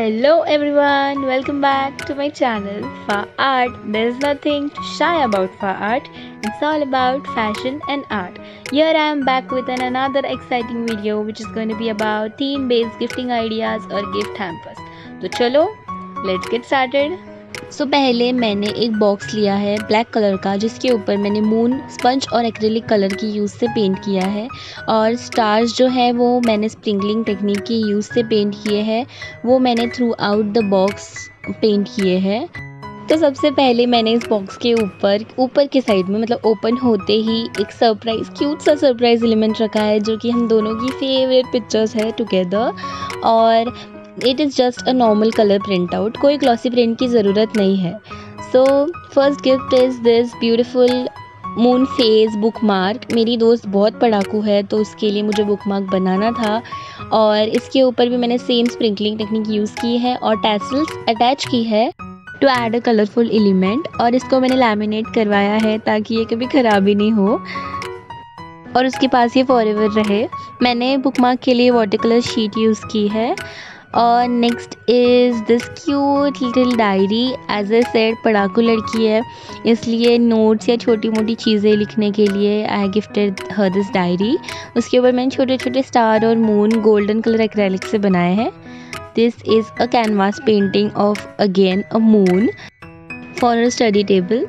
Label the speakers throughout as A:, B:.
A: Hello everyone, welcome back to my channel Fa Art. There's nothing to shy about Fa Art. It's all about fashion and art. Here I am back with another exciting video which is going to be about theme based gifting ideas or gift hampers. तो चलो, let's get started. पहले मैंने एक box लिया है black colour का, जिसके ऊपर मैंने मून स्पंज और एक्रेलिक कलर की यूज़ से पेंट किया है, और स्टार्स जो है वो मैंने स्प्रिंकलिंग टेक्निक की यूज़ से पेंट किए हैं। वो मैंने throughout the box paint किए हैं। तो सबसे पहले मैंने इस बॉक्स के ऊपर के साइड में, मतलब ओपन होते ही, एक क्यूट सा सरप्राइज एलिमेंट रखा है, जो कि हम दोनों की फेवरेट पिक्चर्स है टुगेदर। और it is just a normal colour print out, कोई ग्लॉसी प्रिंट की ज़रूरत नहीं है। So first gift is this beautiful moon phase book mark. मेरी दोस्त बहुत पढ़ाकू है, तो उसके लिए मुझे बुक मार्क बनाना था, और इसके ऊपर भी मैंने सेम स्प्रिंकलिंग टेक्निक यूज़ की है और टैसल्स अटैच की है to add a colourful element. और इसको मैंने लैमिनेट करवाया है ताकि ये कभी ख़राब ही नहीं हो और उसके पास ये फॉरएवर रहे। मैंने बुक मार्क के लिए वाटर कलर शीट यूज़ की है। और next is this cute little diary. As a said, पढ़ाकू लड़की है, इसलिए नोट्स या छोटी मोटी चीज़ें लिखने के लिए I gifted her this diary. उसके ऊपर मैंने छोटे छोटे स्टार और मून गोल्डन कलर एक्रेलिक से बनाए हैं। This is a canvas painting of again a moon for a study table.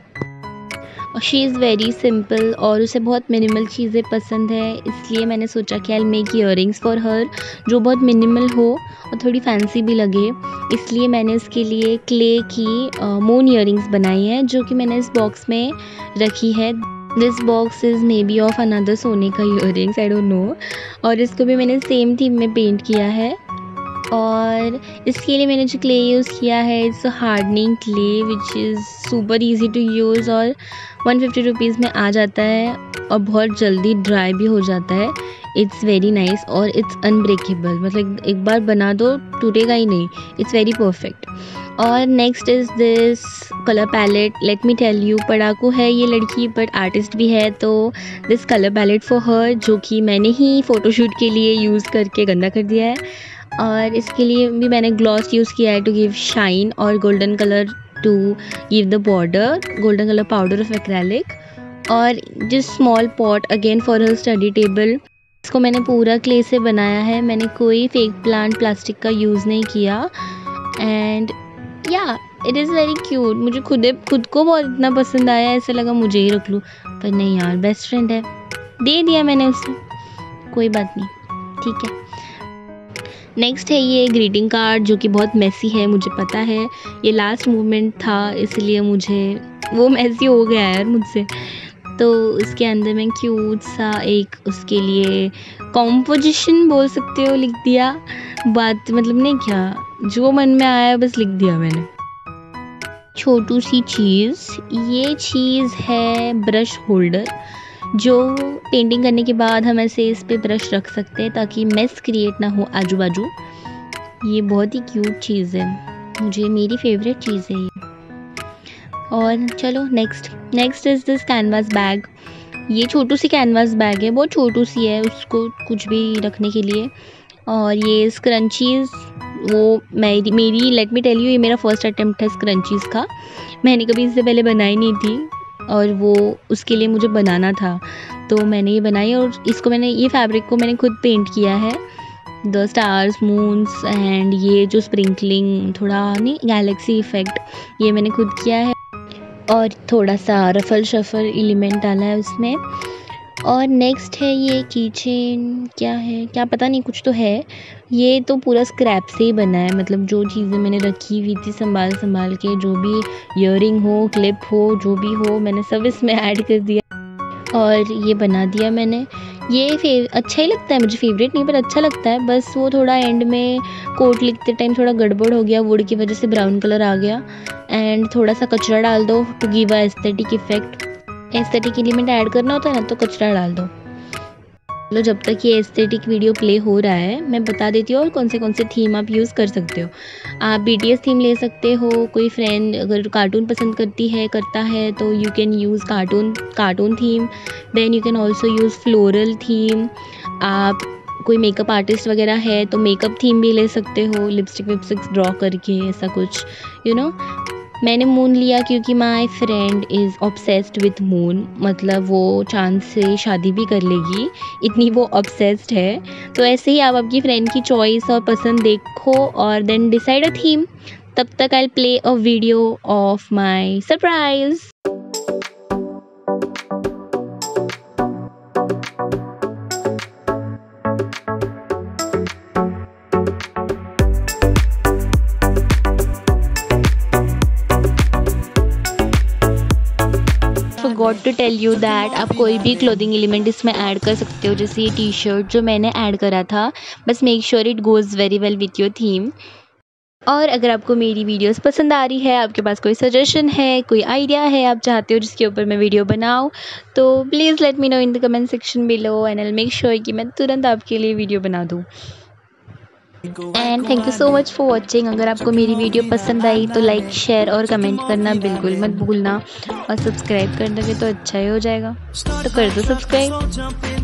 A: She is very simple और उसे बहुत मिनिमल चीज़ें पसंद है, इसलिए मैंने सोचा कि I make earrings for her, जो बहुत मिनिमल हो और थोड़ी फैंसी भी लगे। इसलिए मैंने उसके लिए क्ले की मून ईयरिंग्स बनाई है, जो कि मैंने इस बॉक्स में रखी है। This box is maybe of another सोने का ईयरिंग्स, आई डोंट नो। और इसको भी मैंने सेम थीम में पेंट किया है। और इसके लिए मैंने जो क्ले यूज़ किया है, it's hardening clay which is super easy to use, और 150 रुपीज़ में आ जाता है और बहुत जल्दी ड्राई भी हो जाता है। इट्स वेरी नाइस और इट्स अनब्रेकेबल, मतलब एक बार बना दो टूटेगा ही नहीं। It's very perfect. और next is this colour palette. Let me tell you, पढ़ाकू है ये लड़की बट आर्टिस्ट भी है, तो this colour palette for her, जो कि मैंने ही फ़ोटोशूट के लिए यूज़ करके गंदा कर दिया है। और इसके लिए भी मैंने ग्लॉस यूज़ किया है टू गिव शाइन, और golden colour to give the border, golden colour powder of acrylic. और जिस small pot again for her study table, इसको मैंने पूरा क्ले से बनाया है। मैंने कोई फेक प्लांट प्लास्टिक का यूज़ नहीं किया। एंड या इट इज़ वेरी क्यूट। मुझे खुद को बहुत इतना पसंद आया, ऐसा लगा मुझे ही रख लूँ, पर नहीं यार, बेस्ट फ्रेंड है, दे दिया मैंने उसे, कोई बात नहीं, ठीक है। नेक्स्ट है ये ग्रीटिंग कार्ड, जो कि बहुत मेसी है, मुझे पता है। ये लास्ट मोमेंट था, इसलिए मुझे वो मेसी हो गया यार मुझसे। तो इसके अंदर मैं क्यूट सा एक उसके लिए कॉम्पोजिशन बोल सकते हो लिख दिया। बात मतलब नहीं, क्या जो मन में आया बस लिख दिया मैंने। छोटू सी चीज़, ये चीज़ है ब्रश होल्डर, जो पेंटिंग करने के बाद हम ऐसे इस पे ब्रश रख सकते हैं ताकि मेस क्रिएट ना हो आजू बाजू। ये बहुत ही क्यूट चीज़ है, मुझे मेरी फेवरेट चीज़ है ये। और चलो next is this canvas bag. ये छोटू सी कैनवास बैग है, बहुत छोटू सी है, उसको कुछ भी रखने के लिए। और ये स्क्रंचीज़, वो मेरी लेट मी टेल यू, ये मेरा फर्स्ट अटेम्प्ट है स्क्रंचीज़ का। मैंने कभी इससे पहले बनाई नहीं थी, और वो उसके लिए मुझे बनाना था, तो मैंने ये बनाई। और इसको ये फैब्रिक को मैंने खुद पेंट किया है, द स्टार्स, मून्स, एंड ये जो स्प्रिंकलिंग, थोड़ा नहीं गैलेक्सी इफ़ेक्ट, ये मैंने खुद किया है। और थोड़ा सा रफल शफल एलिमेंट डाला है उसमें। और नेक्स्ट है ये कीचेन, क्या है क्या पता नहीं, कुछ तो है। ये तो पूरा स्क्रैप से ही बना है, मतलब जो चीज़ें मैंने रखी हुई थी संभाल के, जो भी ईयरिंग हो, क्लिप हो, जो भी हो, मैंने सब इसमें ऐड कर दिया और ये बना दिया मैंने। ये अच्छा ही लगता है मुझे, फेवरेट नहीं पर अच्छा लगता है। बस वो थोड़ा एंड में कोट लिखते टाइम थोड़ा गड़बड़ हो गया, वुड की वजह से ब्राउन कलर आ गया। एंड थोड़ा सा कचरा डाल दो to give a aesthetic effect. Aesthetic element add करना होता है ना, तो कचरा डाल दो। चलो, जब तक ये एस्थेटिक वीडियो प्ले हो रहा है, मैं बता देती हूँ और कौन से थीम आप यूज़ कर सकते हो। आप BTS थीम ले सकते हो, कोई फ्रेंड अगर कार्टून पसंद करता है तो you can use cartoon theme. Then you can also use floral theme. आप कोई मेकअप आर्टिस्ट वगैरह है तो मेकअप थीम भी ले सकते हो, लिपस्टिक विपस्टिक्स ड्रॉ करके ऐसा कुछ मैंने मून लिया क्योंकि my friend is obsessed with moon, मतलब वो चांद से शादी भी कर लेगी, इतनी वो ऑब्सेस्ड है। तो ऐसे ही आप आपकी फ्रेंड की चॉइस और पसंद देखो और देन डिसाइड अ थीम। तब तक I play a video of my surprise. Forgot to tell you that आप कोई भी क्लोथिंग एलिमेंट इसमें ऐड कर सकते हो, जैसे ये टी शर्ट जो मैंने ऐड करा था। बस make sure it goes very well with your theme. और अगर आपको मेरी वीडियोस पसंद आ रही है, आपके पास कोई सजेशन है, कोई आइडिया है आप चाहते हो जिसके ऊपर मैं वीडियो बनाऊँ, तो please let me know in the comment section below and I will make sure कि मैं तुरंत आपके लिए वीडियो बना दूँ। And thank you so much for watching. अगर आपको मेरी वीडियो पसंद आई तो लाइक शेयर और कमेंट करना बिल्कुल मत भूलना, और सब्सक्राइब कर दोगे तो अच्छा ही हो जाएगा, तो कर दो सब्सक्राइब।